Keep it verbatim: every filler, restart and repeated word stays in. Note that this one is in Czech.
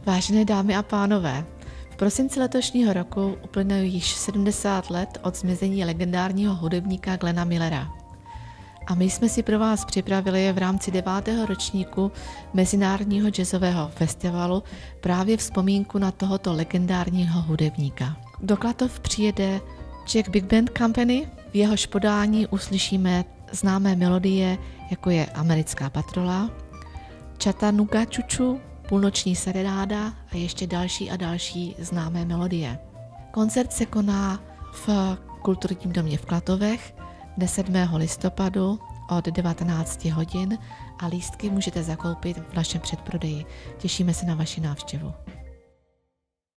Vážené dámy a pánové, v prosinci letošního roku uplyne již sedmdesát let od zmizení legendárního hudebníka Glena Millera. A my jsme si pro vás připravili v rámci devátého ročníku Mezinárodního jazzového festivalu právě vzpomínku na tohoto legendárního hudebníka. Do Klatov přijede Czech Big Band Company, v jehož podání uslyšíme známé melodie, jako je Americká patrola, Chattanooga Choo, Půlnoční serenáda a ještě další a další známé melodie. Koncert se koná v Kulturním domě v Klatovech dne sedmého listopadu od devatenácti hodin a lístky můžete zakoupit v našem předprodeji. Těšíme se na vaši návštěvu.